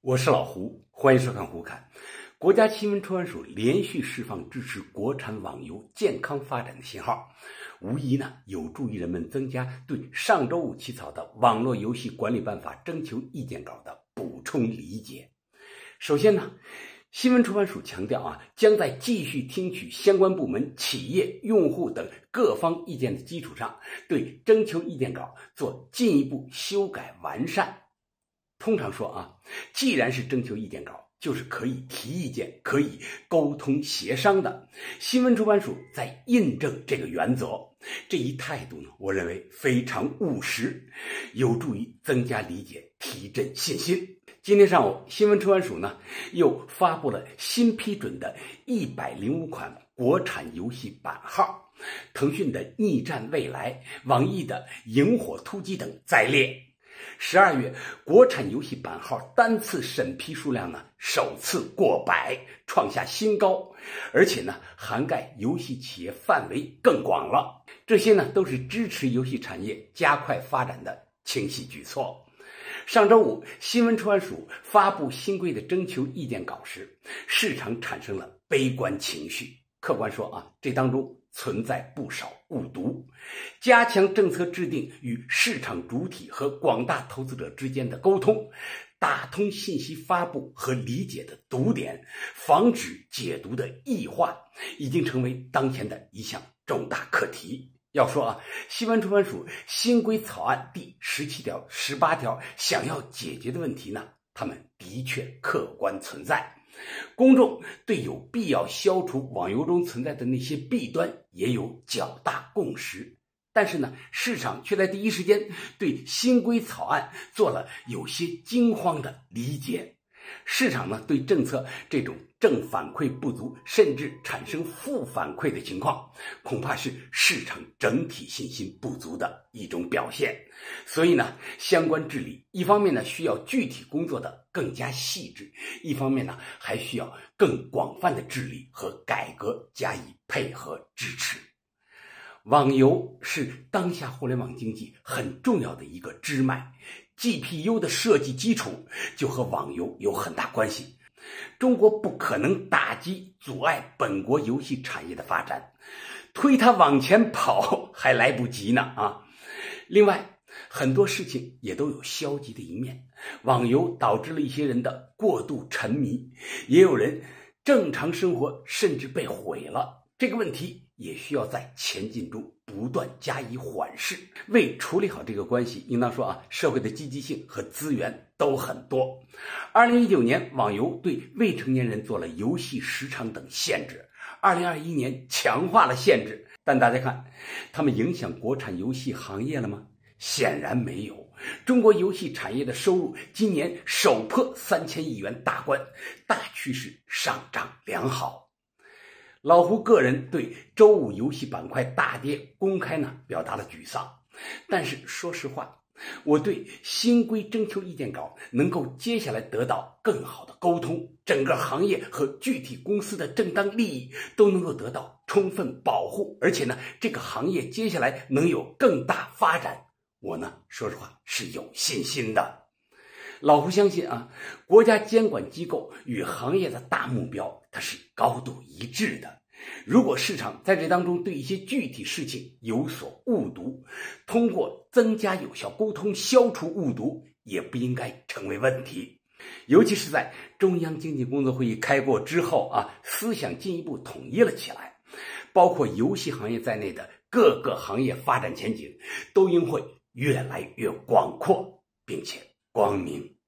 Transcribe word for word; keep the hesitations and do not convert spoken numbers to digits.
我是老胡，欢迎收看胡侃。国家新闻出版署连续释放支持国产网游健康发展的信号，无疑呢有助于人们增加对上周五起草的《网络游戏管理办法》征求意见稿的补充理解。首先呢，新闻出版署强调啊，将在继续听取相关部门、企业、用户等各方意见的基础上，对征求意见稿做进一步修改完善。通常说啊，既然是征求意见稿，就是可以提意见、可以沟通协商的。新闻出版署在印证这个原则，这一态度呢，我认为非常务实，有助于增加理解，提振信心。今天上午，新闻出版署呢又发布了新批准的一百零五款国产游戏版号，腾讯的《逆战未来》、网易的《萤火突击》等在列。十二月，国产游戏版号单次审批数量呢首次过百，创下新高，而且呢涵盖游戏企业范围更广了。这些呢都是支持游戏产业加快发展的清晰举措。上周五，新闻出版署发布新规的征求意见稿时，市场产生了悲观情绪。客观说啊，这当中存在不少误读，加强政策制定与市场主体和广大投资者之间的沟通，打通信息发布和理解的堵点，防止解读的异化，已经成为当前的一项重大课题。要说啊，新闻出版署新规草案第十七条、十八条想要解决的问题呢，他们的确客观存在。公众对有必要消除网游中存在的那些弊端也有较大共识，但是呢，市场却在第一时间对新规草案做了有些惊慌的理解。市场呢对政策这种正反馈不足，甚至产生负反馈的情况，恐怕是市场整体信心不足的一种表现。所以呢，相关治理一方面呢需要具体工作的更加细致，一方面呢还需要更广泛的治理和改革加以配合支持。网游是当下互联网经济很重要的一个支脉， G P U 的设计基础就和网游有很大关系。中国不可能打击阻碍本国游戏产业的发展，推它往前跑还来不及呢啊！另外，很多事情也都有消极的一面，网游导致了一些人的过度沉迷，也有人正常生活甚至被毁了。这个问题也需要在前进中不断加以缓释。为处理好这个关系，应当说啊，社会的积极性和资源都很多。二零一九年，网游对未成年人做了游戏时长等限制，二零二一年强化了限制，但大家看，他们影响国产游戏行业了吗？显然没有。中国游戏产业的收入今年首破三千亿元大关，大趋势上涨良好。老胡个人对周五游戏板块大跌公开呢表达了沮丧，但是说实话，我对新规征求意见稿能够接下来得到更好的沟通，整个行业和具体公司的正当利益都能够得到充分保护，而且呢，这个行业接下来能有更大发展，我呢说实话是有信心的。老胡相信啊，国家监管机构与行业的大目标它是高度一致的。如果市场在这当中对一些具体事情有所误读，通过增加有效沟通消除误读也不应该成为问题。尤其是在中央经济工作会议开过之后啊，思想进一步统一了起来，包括游戏行业在内的各个行业发展前景都应会越来越广阔并且光明。